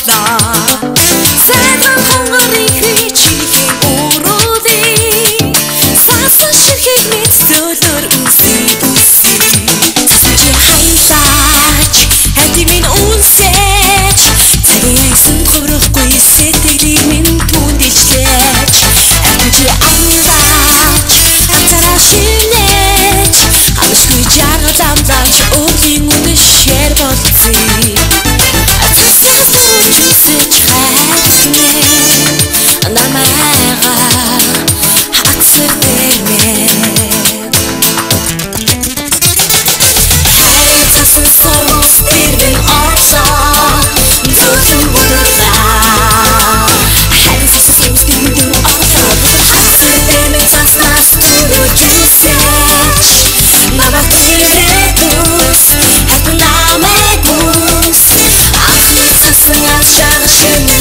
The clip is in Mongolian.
баярлаа. Сайхан хонгорын хичээлийн өрөөдий цаасан ширхэг мэд сөөлөр үнсээд чи хайлаач хати минь үнсээч цагийн хөврөхгүй сэтгэлийг минь түнд ичлээч чи амлаач хатараа шинээч хамшгүй жаргал амлаач өвлийн үнэ шэр болцъя. Цаснаас үнсээч хайрцнэ намайгаа хатсар дэрмэ хайр цасан сорос тэрвэн орсоо зүсэн бодлаа хайр цасан сорос тэрвэн орсоо хатсар дэрмэ цаснаас түрүүлж үнсээч намайг тэрвэдүүс хатан намайг үнс ахны цаснаас шагшин